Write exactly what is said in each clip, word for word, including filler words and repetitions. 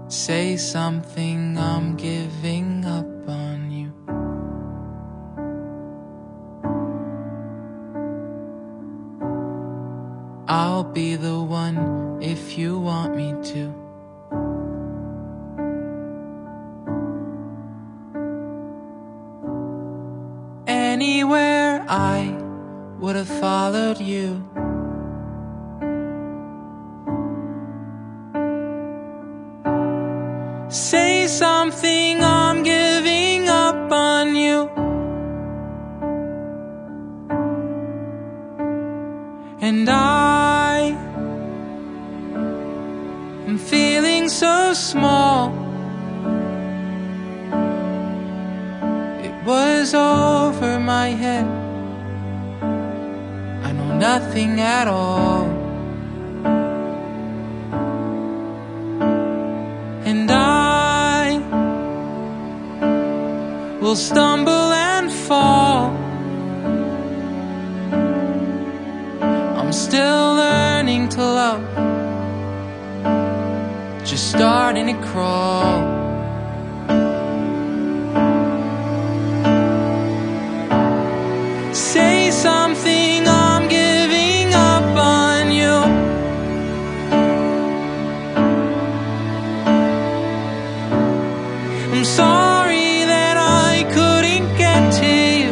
Say something, I'm giving up on you. I'll be the one if you want me to. Anywhere I would have followed you. Say something, I'm giving up on you. And I am feeling so small. It was over my head. I know nothing at all. And I will stumble and fall. I'm still learning to love, just starting to crawl. Say something, I'm giving up on you. I'm sorry that I couldn't get to you.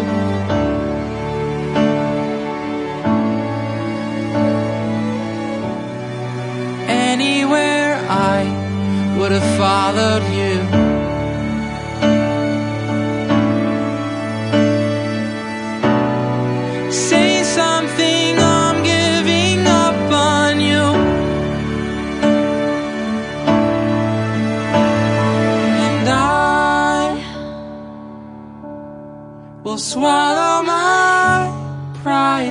Anywhere I would have followed you. Say something, I'm giving up on you. And I will swallow my pride.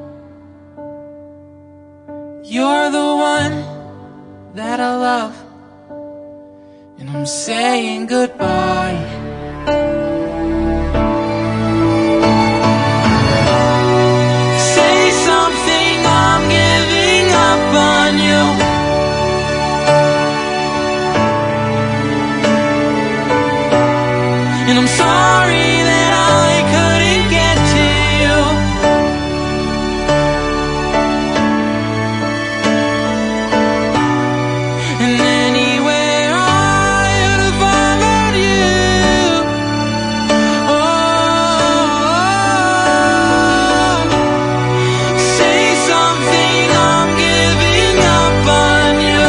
You're the one that I love, and I'm saying goodbye. Say something, I'm giving up on you. And I'm sorry that I couldn't get to you. And anywhere I would have followed you. Oh, say something, I'm giving up on you.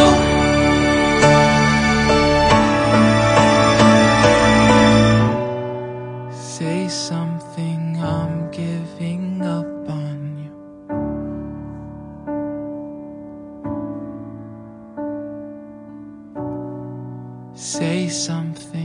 Say something, I'm giving up on you. Say something.